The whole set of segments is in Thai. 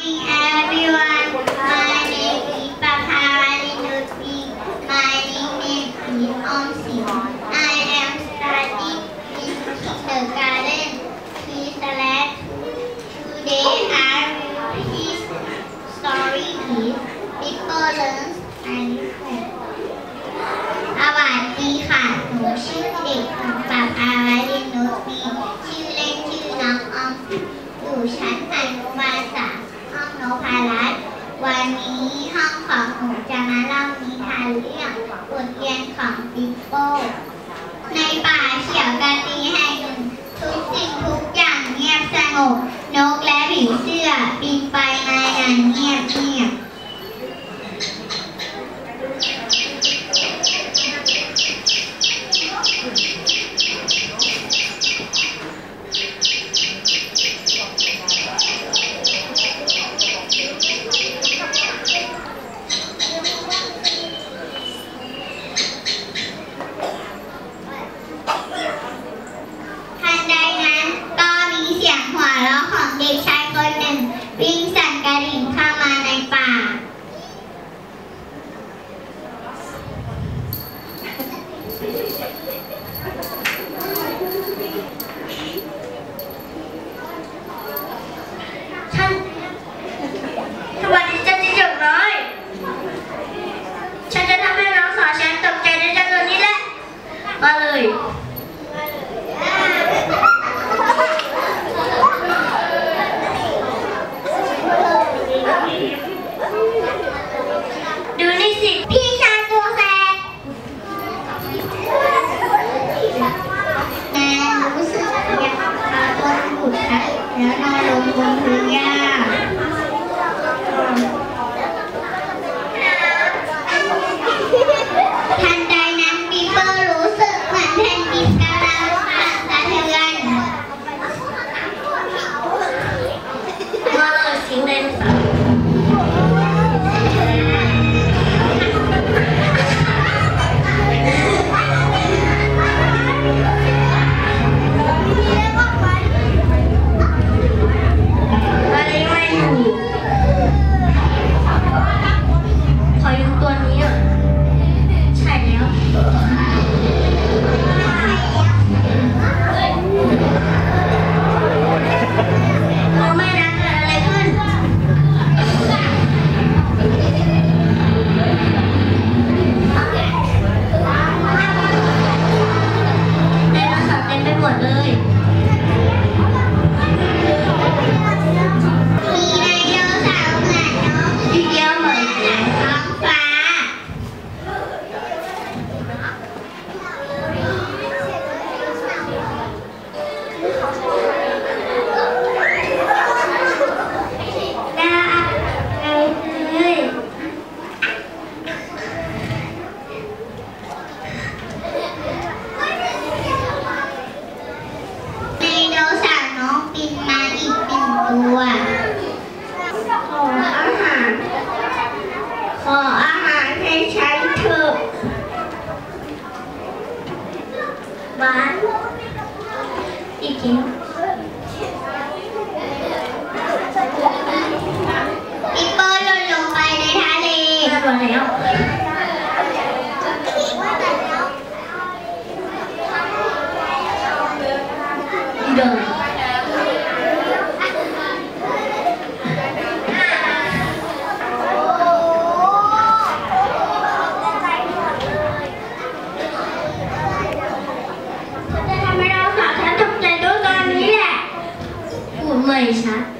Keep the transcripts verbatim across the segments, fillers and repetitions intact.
morning, everyone. My name is Papaali Nutbi. My nickname is Omsi. I am studying in kindergarten. Please select today I will read story is People Learn and Listen. สวัสดีค่ะหนูชื่อเด็กหญิงปภาวดีนุชมีชื่อเล่นชื่อน้องออมอยู่ชั้นอนุบาลสามห้องนพรัตน์วันนี้ห้องของหนูจะมาเล่านิทานเรื่องบทเรียนของปิโป้ในป่าเขียวกะตีแห่งหนึ่งทุกสิ่งทุกอย่างเงียบสงบนกและผีเสื้อบินไปมาอย่างเงียบเงียบเด็กชายคนหนึ่งวิ่งสั่นกระดิ่งเข้ามาในป่าฉันสวัสดีจ้าจิ้งจกน้อยฉันจะทำให้น้องสาวฉันตกใจในเจ้าตัวนี้แหละมาเลยดูนี่สิพี่ชายตัวแสบแม่รู้สึกอยากพาตัวบุตรค่ะแล้วนอนลงบนพื้นหญ้าทันใดนั้นปีเปอร์รู้สึกเหมือนแผ่นดินกำลังสั่นสะเทือนมาเลยสิงเดนสันขออาหารให้ฉันเถอะบ้านอีกทีปีโป้หล่นลงไปในทะเลหล่นแล้วเดินไม่ชัด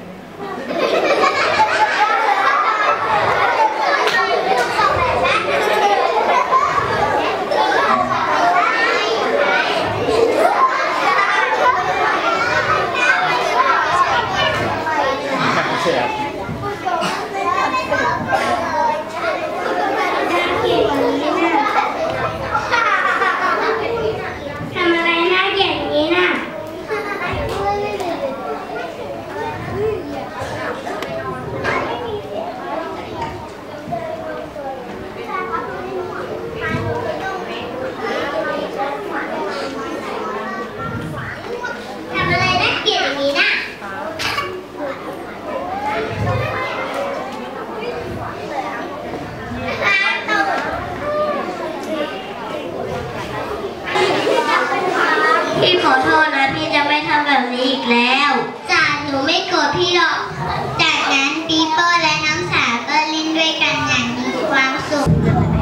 ทำอะไรน่าเกลียดอย่างนี้น่ะพี่ขอโทษนะพี่จะไม่ทำแบบนี้อีกแล้วจ้าหนูไม่โกรธพี่หรอกจากนั้นปีโป้และน้องสาวก็เล่นด้วยกันอย่างมีความสุข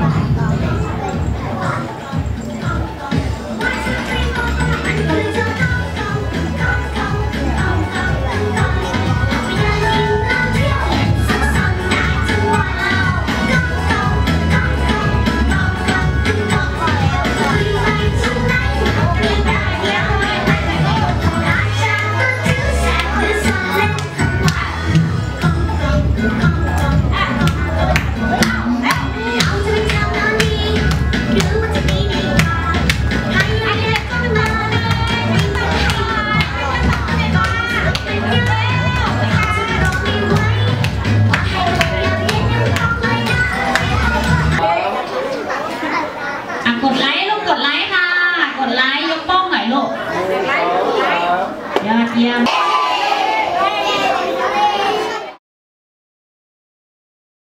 กดไลค์ลูกกดไลค์ค่ะกดไลค์ยกโป้งหน่อยลูกยอดเยี่ยม